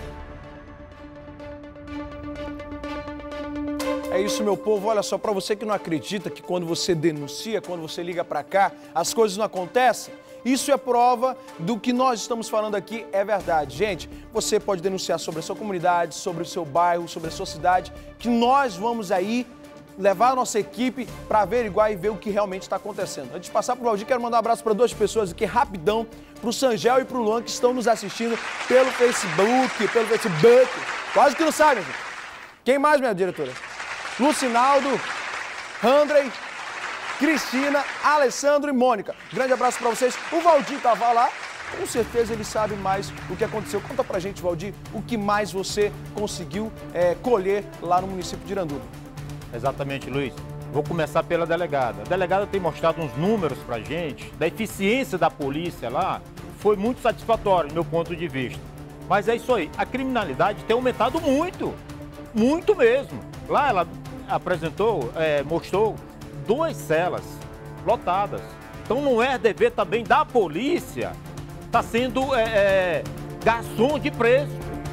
É isso, meu povo. Olha só, para você que não acredita que quando você denuncia, quando você liga para cá, as coisas não acontecem, isso é prova do que nós estamos falando aqui, é verdade. Gente, você pode denunciar sobre a sua comunidade, sobre o seu bairro, sobre a sua cidade, que nós vamos aí levar a nossa equipe para averiguar e ver o que realmente está acontecendo. Antes de passar para o Valdir, quero mandar um abraço para duas pessoas aqui, rapidão, para o Sangel e para o Luan, que estão nos assistindo pelo Facebook, pelo Facebook. Quase que não sabem, gente. Quem mais, minha diretora? Lucinaldo, Andrei, Cristina, Alessandro e Mônica. Grande abraço para vocês. O Valdir estava lá, com certeza ele sabe mais o que aconteceu. Conta pra gente, Valdir, o que mais você conseguiu é, colher lá no município de Iranduba. Exatamente, Luiz. Vou começar pela delegada. A delegada tem mostrado uns números pra gente, da eficiência da polícia lá, foi muito satisfatório, do meu ponto de vista. Mas é isso aí, a criminalidade tem aumentado muito, muito mesmo. Lá ela apresentou, é, mostrou duas celas lotadas. Então não é dever também da polícia estar tá sendo é, é, garçom de preso.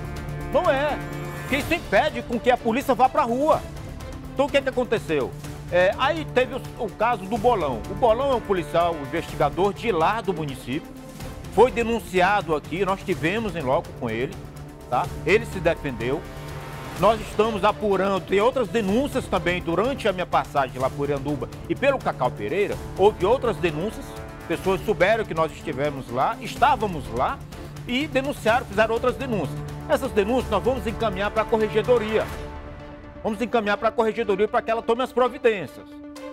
Não é. Porque isso impede com que a polícia vá para a rua. Então o que é que aconteceu? É, aí teve o, o caso do Bolão. O Bolão é um policial um investigador de lá do município. Foi denunciado aqui, nós tivemos em loco com ele, tá? Ele se defendeu. Nós estamos apurando, tem outras denúncias também durante a minha passagem lá por Iranduba e pelo Cacau Pereira, houve outras denúncias, pessoas souberam que nós estivemos lá, estávamos lá e denunciaram, fizeram outras denúncias. Essas denúncias nós vamos encaminhar para a corregedoria, vamos encaminhar para a corregedoria para que ela tome as providências,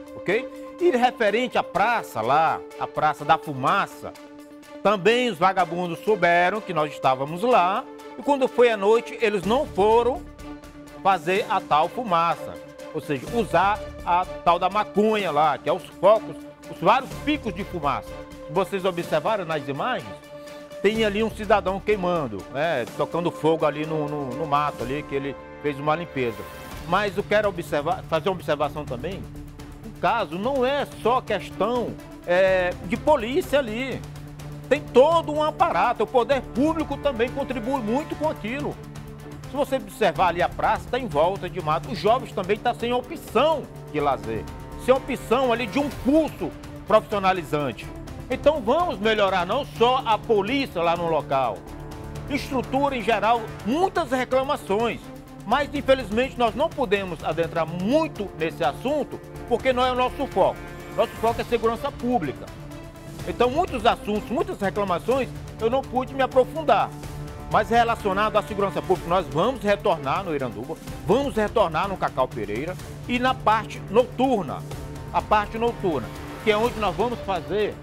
ok? E referente à praça lá, a Praça da Fumaça, também os vagabundos souberam que nós estávamos lá e quando foi à noite eles não foram fazer a tal fumaça, ou seja, usar a tal da maconha lá, que é os focos, os vários picos de fumaça. Se vocês observaram nas imagens, tem ali um cidadão queimando, né, tocando fogo ali no, no, no mato ali, que ele fez uma limpeza. Mas eu quero observar, fazer uma observação também, o caso não é só questão é, de polícia ali, tem todo um aparato, o poder público também contribui muito com aquilo. Se você observar ali a praça, está em volta de mato. Os jovens também estão sem opção de lazer, sem opção ali de um curso profissionalizante. Então vamos melhorar não só a polícia lá no local, estrutura em geral, muitas reclamações. Mas infelizmente nós não podemos adentrar muito nesse assunto, porque não é o nosso foco. Nosso foco é segurança pública. Então muitos assuntos, muitas reclamações, eu não pude me aprofundar. Mas relacionado à segurança pública, nós vamos retornar no Iranduba, vamos retornar no Cacau Pereira e na parte noturna, a parte noturna, que é onde nós vamos fazer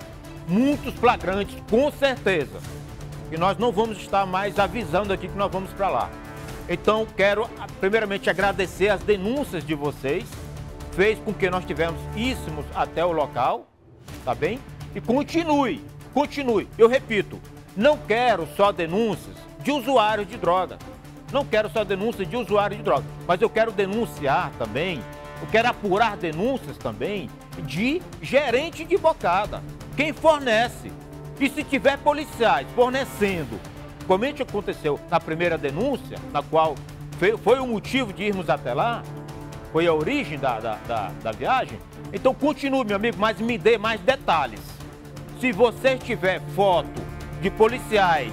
muitos flagrantes, com certeza. E nós não vamos estar mais avisando aqui que nós vamos para lá. Então, quero primeiramente agradecer as denúncias de vocês. Fez com que nós tivéssemos íssemos até o local, tá bem? E continue, continue. Eu repito, não quero só denúncias de usuários de droga. Não quero só denúncias de usuários de droga. Mas eu quero denunciar também, eu quero apurar denúncias também de gerente de bocada. Quem fornece. E se tiver policiais fornecendo, como aconteceu na primeira denúncia, na qual foi, foi o motivo de irmos até lá, foi a origem da, da, da, da viagem, então continue, meu amigo, mas me dê mais detalhes. Se você tiver foto de policiais,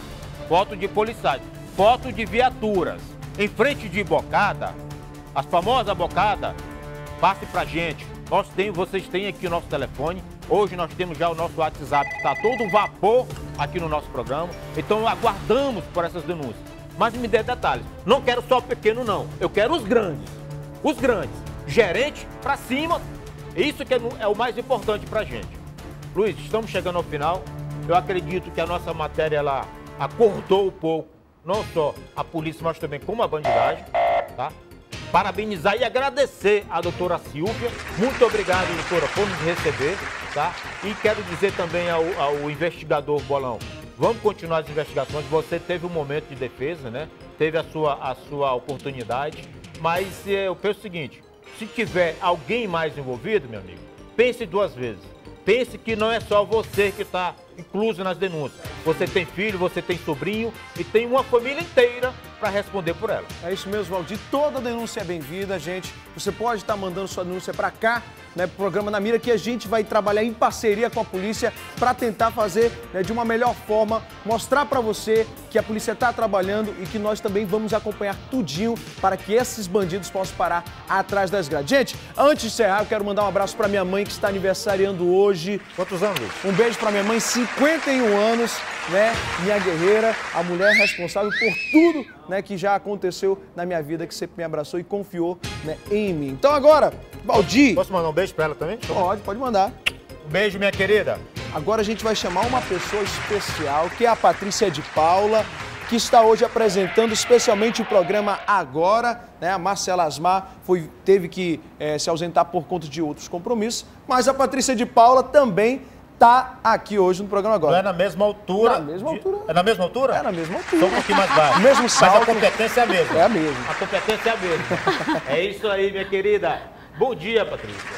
foto de policiais, foto de viaturas em frente de bocada, as famosas bocadas, passe pra gente. Nós tem, vocês têm aqui o nosso telefone. Hoje nós temos já o nosso WhatsApp, que está todo vapor aqui no nosso programa. Então aguardamos por essas denúncias. Mas me dê detalhes. Não quero só o pequeno, não. Eu quero os grandes. Os grandes. Gerente para cima. Isso que é o mais importante para a gente. Luiz, estamos chegando ao final. Eu acredito que a nossa matéria ela acordou um pouco. Não só a polícia, mas também com a bandidagem. Tá? Parabenizar e agradecer a doutora Silvia. Muito obrigado, doutora, por nos receber, tá? E quero dizer também ao, ao investigador Bolão, vamos continuar as investigações. Você teve um momento de defesa, né? Teve a sua, a sua oportunidade. Mas eu penso o seguinte, se tiver alguém mais envolvido, meu amigo, pense duas vezes. Pense que não é só você que está incluso nas denúncias. Você tem filho, você tem sobrinho e tem uma família inteira para responder por ela. É isso mesmo, Valdir. Toda denúncia é bem-vinda, gente. Você pode estar mandando sua denúncia para cá, né, pro programa Na Mira, que a gente vai trabalhar em parceria com a polícia para tentar fazer, né, de uma melhor forma, mostrar para você que a polícia está trabalhando e que nós também vamos acompanhar tudinho para que esses bandidos possam parar atrás das grades. Gente, antes de encerrar, eu quero mandar um abraço para minha mãe que está aniversariando hoje. Quantos anos? Um beijo para minha mãe, cinquenta e um anos, né? Minha guerreira, a mulher responsável por tudo, né, que já aconteceu na minha vida, que sempre me abraçou e confiou, né, em mim. Então agora, Valdir... Posso mandar um beijo para ela também? Pode, pode mandar. Um beijo, minha querida. Agora a gente vai chamar uma pessoa especial, que é a Patrícia de Paula, que está hoje apresentando especialmente o programa Agora, né? A Marcela Asmar foi, teve que é, se ausentar por conta de outros compromissos, mas a Patrícia de Paula também está aqui hoje no programa Agora. Não é na mesma altura? Na mesma altura. É na mesma altura? É na mesma altura. Só um pouquinho mais baixo. Mesmo salto. Mas a competência é a mesma. É a mesma. A competência é a mesma. É isso aí, minha querida. Bom dia, Patrícia.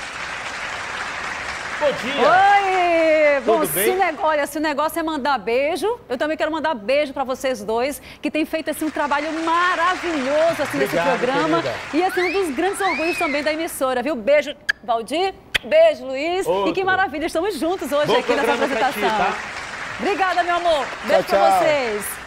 Bom dia. Oi! Tudo Bom, bem? se, ne- olha, se o negócio é mandar beijo, eu também quero mandar beijo para vocês dois, que têm feito assim, um trabalho maravilhoso assim, nesse Obrigado, programa. querida. E assim, um dos grandes orgulhos também da emissora, viu? Beijo, Valdir. Beijo, Luiz. Outro. E que maravilha, estamos juntos hoje Bom aqui nessa programa pra apresentação. ti, tá? Obrigada, meu amor. Beijo Tchau, para tchau. vocês.